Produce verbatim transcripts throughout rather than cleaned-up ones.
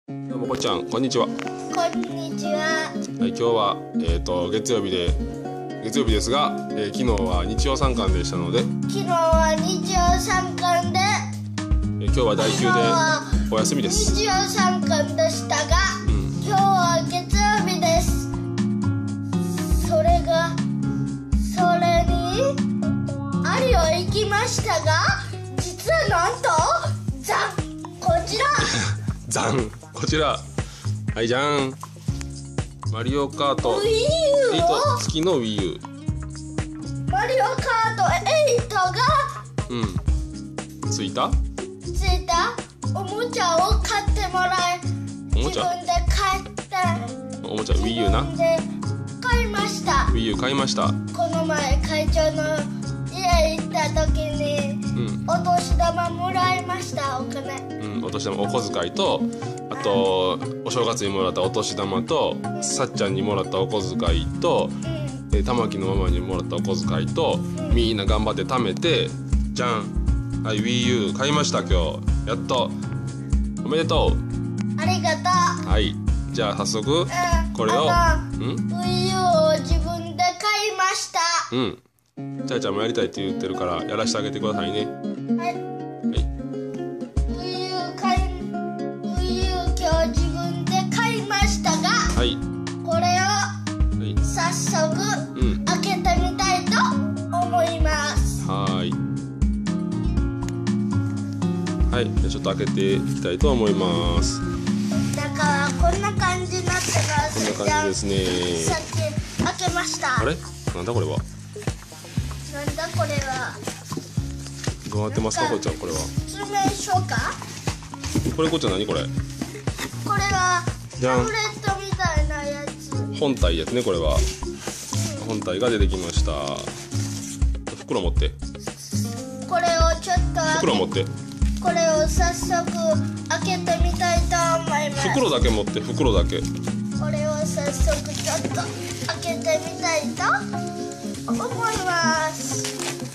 どうもこっちゃん、こんにちは。 こんにちは。 はい、今日は、えー、と月曜日で月曜日ですが、えー、昨日は日曜さんかんでしたので、 昨日は日曜さんかんで、 えー、今日は代休でお休みです。 日曜さんかんでしたが、 うん、 今日は月曜日です。それがそれにアリオ行きましたが、実はなんとザンこちらザンこちらはいじゃん、マリオカート Wii U をはち付きの Wii U、 マリオカートはちがうんついたついたおもちゃを買ってもらい、 おもちゃ自分で買っておもちゃ Wii U な、 自分で買いました。 Wii U 買いました。 この前会長の家行った時に、うん、お年玉もらいました。お金、 うん、お年玉、お小遣いと、あとお正月にもらったお年玉と、さっちゃんにもらったお小遣いと、うん、え玉木のママにもらったお小遣いと、うん、みんな頑張って貯めて、じゃん、はい Wii U 買いました。今日やっとおめでとう。 ありがとう。 はい、じゃあ早速、うん、これを、うん、 Wii U を自分で買いました。 うん、ちゃいちゃんもやりたいって言ってるからやらせてあげてくださいね。 はい、はい、Wii U 買い Wii U 今日自分で買いましたが、はい、これを、はい、早速、うん、開けてみたいと思います。 はいはい、じゃちょっと開けていきたいと思います。 中はこんな感じになってます。 こんな感じですね。 さっき開けました。 あれ、なんだこれは。 なんだこれは。 どうなってますかこっちゃん、これは。 説明書か。 これこっちゃん何これ。これはタブレットみたいなやつ。 本体ですねこれは。うん、本体が出てきました。袋持って。 これをちょっと袋持って。 これを早速開けてみたいと思います。 袋だけ持って、袋だけ。 これを早速ちょっと開けてみたいと思います。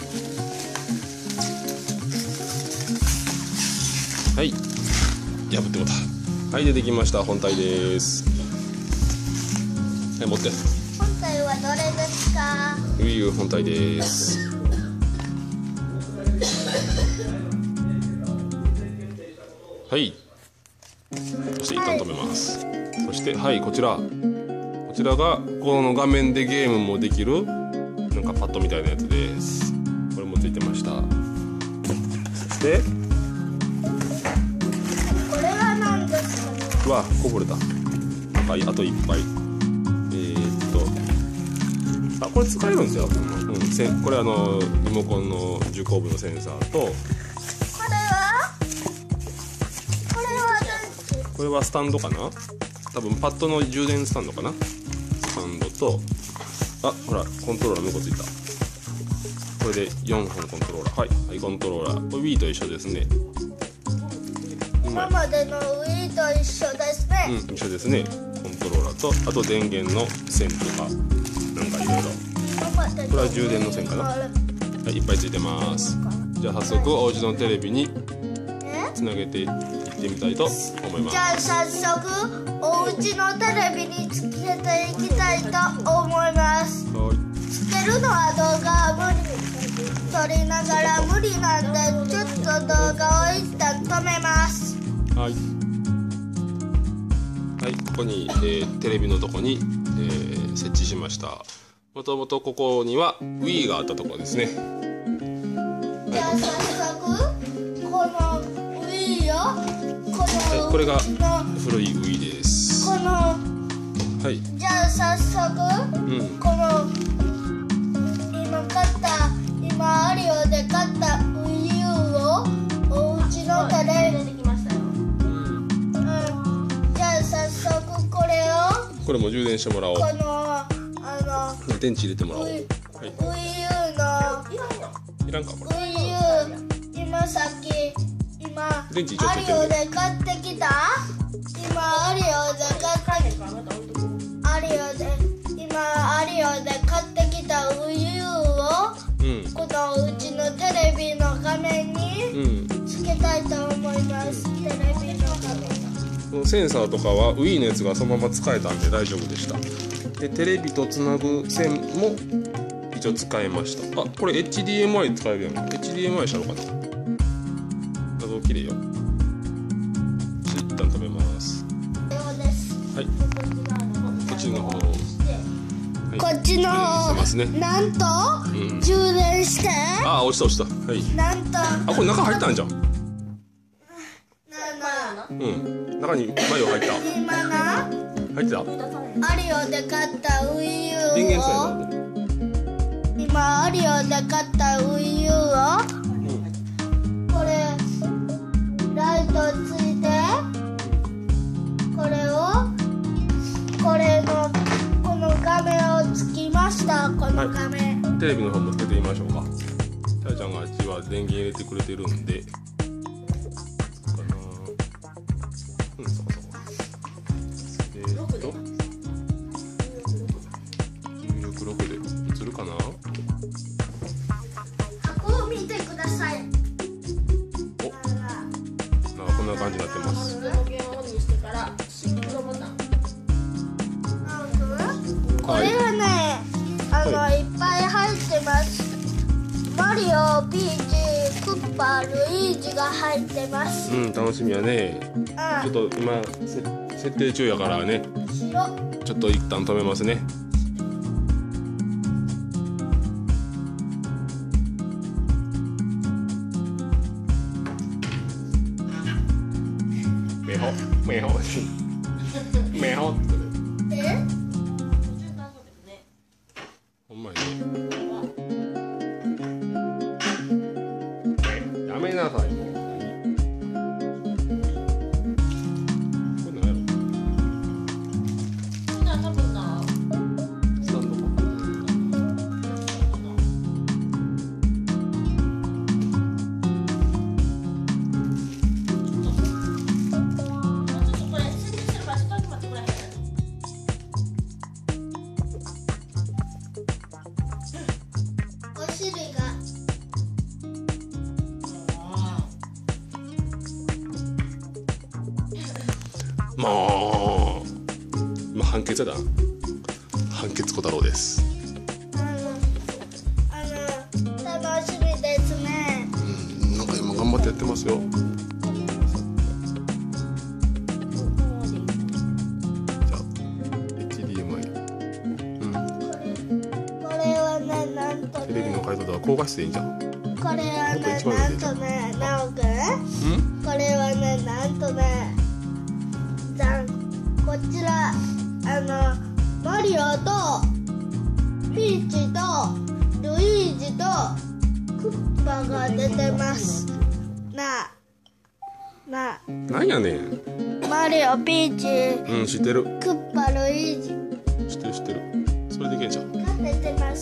はい、破ってもた。はい、出てきました。本体です。はい、持って。 本体はどれですか。 Wii U 本体です。はい、そして一旦止めます。はい、そしてはい、こちらこちらがこの画面でゲームもできるなんかパッドみたいなやつです。これもついてました。そしてこれは何ですかね。 うわ、こぼれた。なんかあといっぱい。えー、っとあ、これ使えるんですよ。うん、せこれあのリモコンの受光部のセンサーと、これはスタンドかな。多分パッドの充電スタンドかな。スタンドと、あ、ほらコントローラー向こうついた。これでよんほんコントローラー。はい、はい、コントローラー。これ Wii と一緒ですね。 今までの Wii と一緒ですね。 うん、一緒ですね。コントローラーと、あと電源の線とかなんかいろいろ。これは充電の線かな。はい、いっぱいついてます。じゃあ早速お家のテレビにつなげていってみたいと思います。 じゃあ早速お家のテレビにつけていきたいと思います。はい、つけるのは動画は無理、撮りながら無理なんで、ちょっと動画を一旦止めます。 はい、はい、ここに、えー、テレビのとこに、えー、設置しました。もともとここには Wii があったところですね。 じゃあ早速この Wii をこの、 はい、これが古い Wii です。 この、はい、じゃあ早速、うん、この今買った今アリオで買った Wii U をお家のテレビに、うん、じゃあ早速これをこれも充電してもらおう。 このあの電池入れてもらおう。はい、 Wii U のいらんかこれ。 Wii U 今さっき今アリオで買ってきた今アリオで買ってアリオで今アリオで買ってきた Wii U を、うん、このうちのテレビの画面につけたいと思います。うん、テレビの画面そのセンサーとかは Wii のやつがそのまま使えたんで大丈夫でした。でテレビとつなぐ線も一応使えました。あ、これ エイチディーエムアイ 使えるやん。 エイチディーエムアイ したのかな。画像綺麗よ。一旦止めます。はい、こっちの方、はい、 こっちの方、ね、なんと、うん、充電して。 ああ、落ちた落ちた。はい、 なんと、 あ、これ中入ったんじゃん。うん、中にマリオ入った。 今な入ってた。 アリオで買った Wii U を電源さえな。 今アリオで買った Wii U を、うん、これライトついて、これをこれのこの画面をつきました。この画面、 はい、テレビの方もつけてみましょうか。たいちゃんがあっちは電源入れてくれてるんで、つくかな。うん、そうそう。えー、っと入力ろくで映るかな。 箱を見てください。 お、なんかこんな感じになってます。 これはね、あの、はい、いっぱい入ってます。マリオ、ピーチ、クッパ、ルイージが入ってます。 うん、楽しみやね。うん、ちょっと今設定中やからね。ちょっと一旦止めますね。メホメホメホって。 え？ ほんまにね。やめなさいもう。これ何やろ。スタンドか。 お尻が。 もう今判決だ。判決小太郎です。 あの、あの楽しみですね。 うん、なんか今頑張ってやってますよ。じゃあ エイチディーエムアイ、うん、 これはね、なんとね、 テレビの解像度は高画質でいいんじゃん。 これはね、なんとね、なおくん、これはね、なんとね、じゃん、こちら、あのマリオとピーチとルイージとクッパが出てますな。ななんやねん。 マリオ、ピーチ、 うん、知ってる。 クッパ、ルイージ知ってる知ってる。それでいけんじゃん。 が出てます。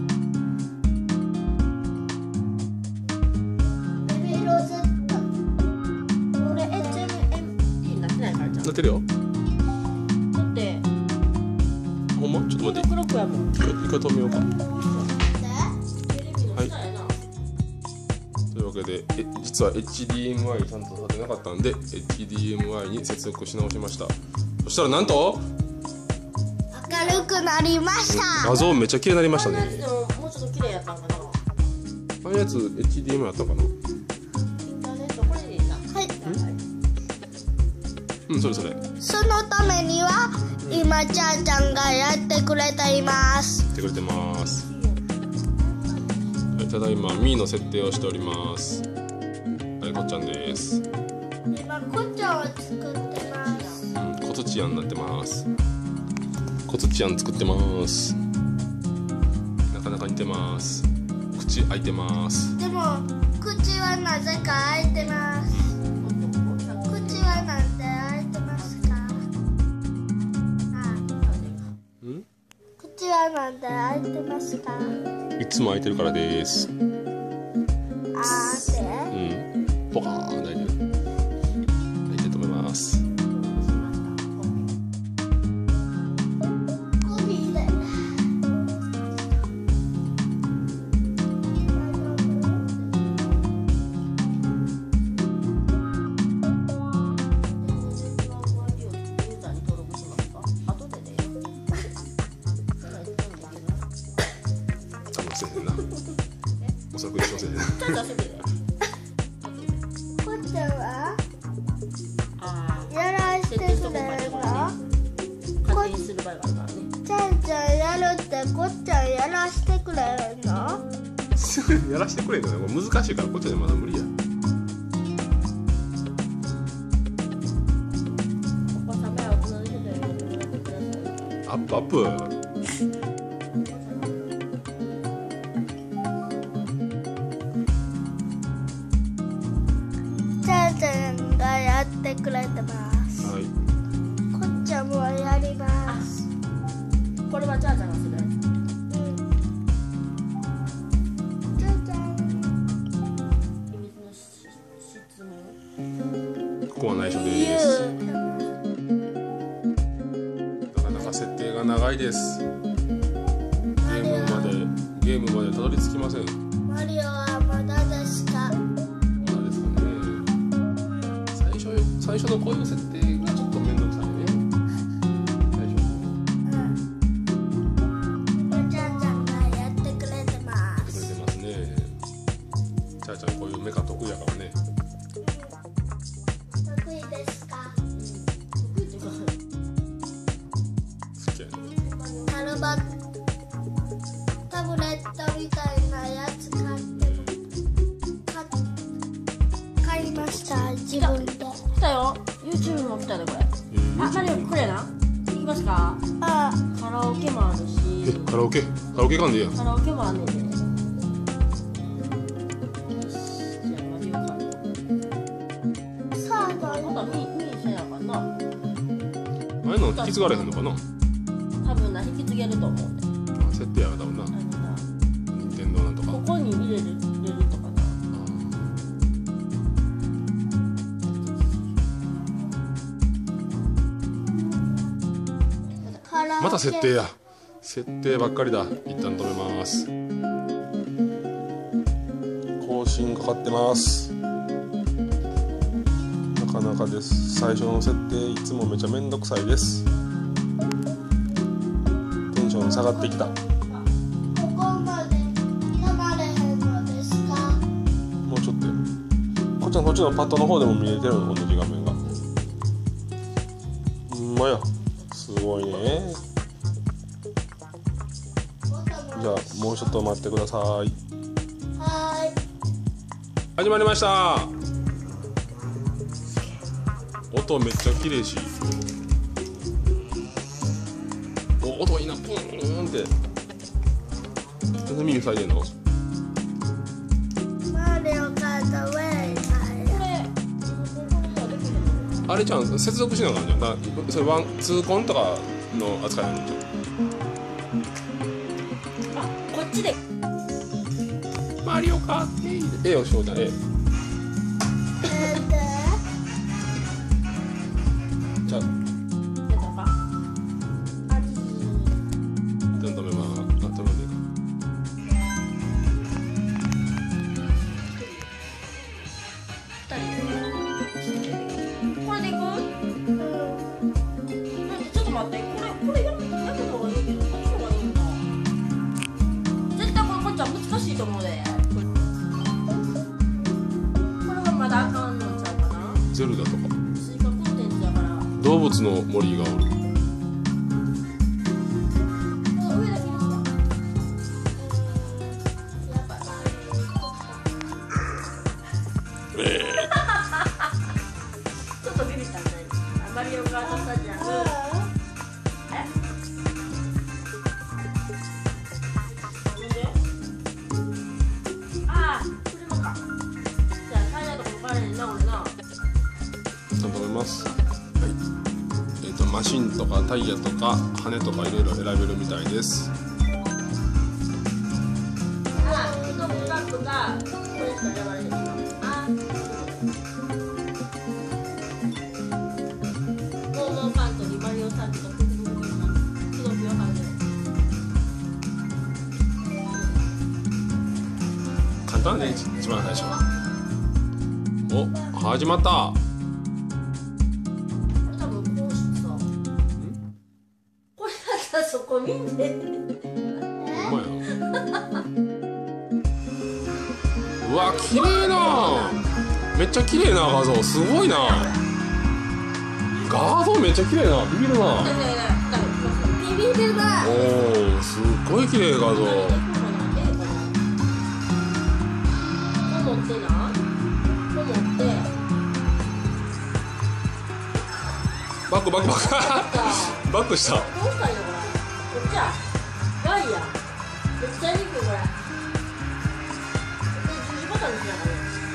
ベビーローゼット、これ エイチエムエム になってないからじゃん。 なってるよ。 だってほんま、ちょっと待って。 黒くやもん。 一回止めようか。はい。というわけで、え実は エイチディーエムアイ ちゃんと立てなかったんで エイチディーエムアイ に接続し直しました。そしたらなんと明るくなりました。 画像めっちゃ綺麗になりましたね。 もうちょっと綺麗やったんかな。 あのやつ エイチディーエムアイ あったかな。 インターネットこれでいいな。 はい。 うん、それそれ。 そのためには今ちゃんちゃんがやってくれています。 やってくれてます。はい、ただいまミーの設定をしております。はい、こっちゃんです。 今こっちゃんを作ってます。 うん、コツチアンになってます。コツチアン作ってます。なかなか似てます。口開いてます。 でも口はなぜか開いてます。口はなんで開いてますか？あ、 ん？ 口はなんで開いてますか？ いつも開いてるからです。 あーで。 うん。ポカーン大丈夫。開いて止めます。 コピーで。 はせえへんな。おそらく一緒せえへんな。 ちょっと遊びで。 こっちゃんはああ。 やらしてくれるの？ 勝手にする場合があるからね。 ちゃんちゃんやるってこっちゃんやらしてくれるの？ やらしてくれんのね。これ難しいからこっちでまだ無理や。 お子様や大人の人でやってください。 アップアップ。 ちゃんちゃんがやってくれてます。 はい。 こっちゃんもやります。 これはちゃーちゃんがするやつ。 うん。ちゃんちゃん。 秘密の質問。 ここは内緒です。なかなか設定が長いです。ゲームまでゲームまでたどり着きません。 マリオはまだですか？ まだですかね。最初最初のこういう設定がちょっと面倒くさいね。最初うん。これちゃんちゃんがやってくれてまやってくれす。 てますね。ちゃーちゃんこういうメカ得意やからね。 得意ですか？ 得意っていうか、 好きやね。 タルバタブレットみたいなやつ買って買買いました自分で。 来たよ。YouTube も来たでこれ。 えーあ、マリオこれな。行きますか。 あカラオケもあるえし。 カラオケカラオケかんでいいやん。 カラオケもあんねんで。よし、じゃあマリオカート。 あ、さあだよ。 まだ見見せなあかんな。 ああいうの引き継がれへんのかな。 多分な引き継げると思うんで。 あ設定やな多分な。 あのな、 任天堂なんとか。 ここに入れる入れるとかな。 カラオケまた設定や。設定ばっかりだ。一旦止めます。更新かかってます。なかなかです。最初の設定いつもめちゃめんどくさいです。テンション下がってきた。 ここまで読まれへんのですか？ もうちょっとや。こっちのこっちのパッドの方でも見えてるの同じ画面が。ほんまや。すごいね。じゃあもうちょっと待ってください。 はーい。 始まりました。音めっちゃ綺麗し、お音いいな。ポーンって全然耳塞いでんの。 マリオカートウェイこれ、これはできるの？ あれちゃん接続しなあかんじゃん。だそれワンツーコンとかの扱いなのじゃん。 あ、こっちで。 マリオカート A をしようじゃん。A えーでじゃあやったか。あ、 一旦止めます。あ、止めていいか。 これでいく？ちょっと待って、これこれやめやめた方がいいけど、こっちの方がいいな。絶対これこっちは難しいと思うで。これはまだあかんのちゃうかな。 ゼルダとか追加コンテンツだから。 動物の森がおる。 上だけにして。やっぱな。ちょっとビビったんだよ。マリオカートスタジアム。え？なんで？ああ、車か。じゃあタイヤとかも変えれんな、俺な。 一旦止めます。はい。えっとマシンとかタイヤとか羽とかいろいろ選べるみたいです。 ああ、のボタンとかこれしか選ばれへんの。ああ。ゴーゴーパントにマリオサーキットプクプクプクなプロピオハウで。 簡単ね、一番最初。お、始まった。 これ多分こうしてさ。これだったらそこ見んで。 ほんまや。 うわ綺麗な、めっちゃ綺麗な画像、すごいな。画像めっちゃ綺麗な、ビビるな。 ビビるな。 おお、すっごい綺麗画像。 持ってな、持ってバックバックバックバックした。 どうしたんやこれ。こっちやワイヤーめっちゃいいこれ。で十字ボタンにしながら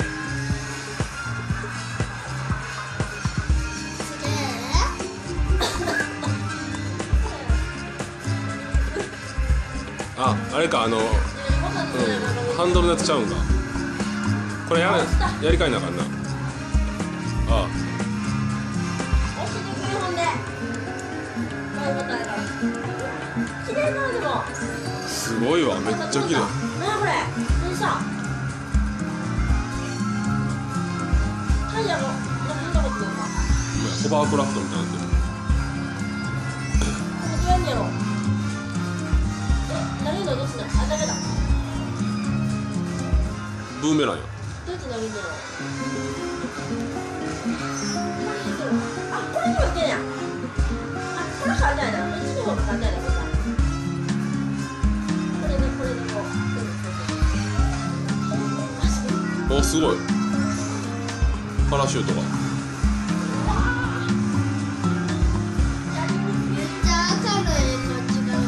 あ、あれか、あの、うん、ハンドルのやつちゃうんか。これやれ、やり替えなあかんな。ああ、 綺麗な。でもすごいわ、めっちゃ綺麗。 なあこれどうした。タイヤの乗ったことないか。 ホバークラフトみたいになってる。 これどうやんねやろ。え、投げるのどうすんの。あ、ダメだ。 ブーメランや。 どうやって投げんねやろ。あ、これにもいけんやん。あ、これ簡単やな。こっちの方が簡単やな。これでこれでこう。 お、すごい。パラシュートが。 めっちゃ赤の絵こっち側。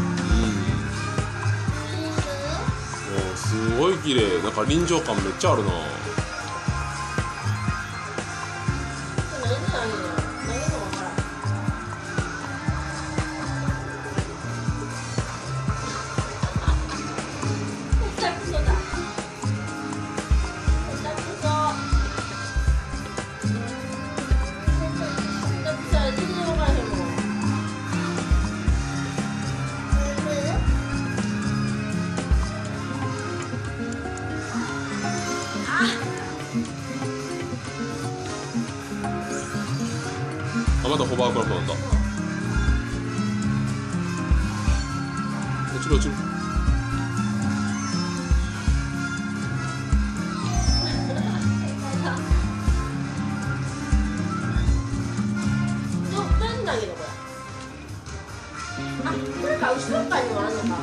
お、すごい綺麗。なんか臨場感めっちゃあるな。あ、まだホバークラフトなんだ。落ちる落ちる。 ど、何投げるこれ。あ、これか、後ろ側にもあるのか。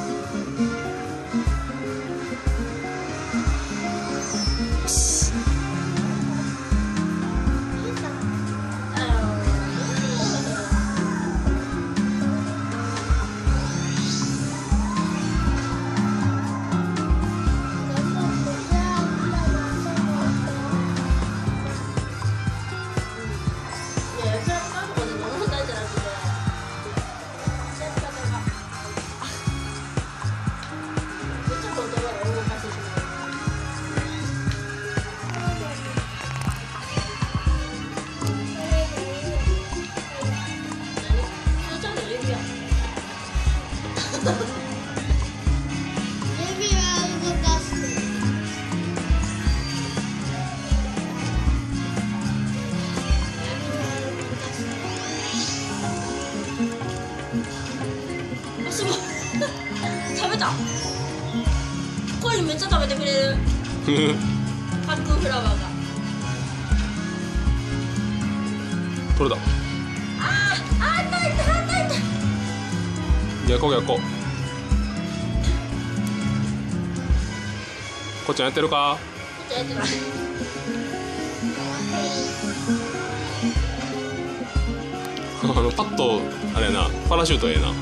指は動かして。 あ、すごい食べた。コインめっちゃ食べてくれるパックンフラワーが。 取れた。 あーあー、痛い痛い痛い痛い。 逆光逆光。こっちゃんやってるか。 こっちやってない。 あのパッとあれやな、パラシュートええな。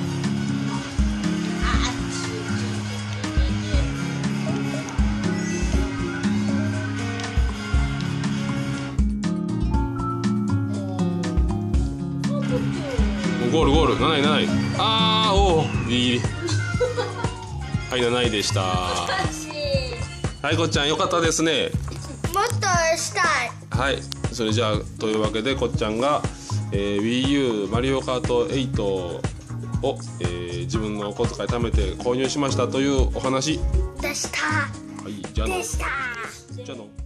ゴールゴール、なないなない。ああ、おお、ギリギリ。はい、なないでした。はい、こっちゃんよかったですね。 もっとしたい。 はい、それじゃあというわけでこっちゃんが、えー、WiiU マリオカートエイトを、えー、自分のお小遣い貯めて購入しましたというお話でした。 はい、じゃあのでした。 じゃあの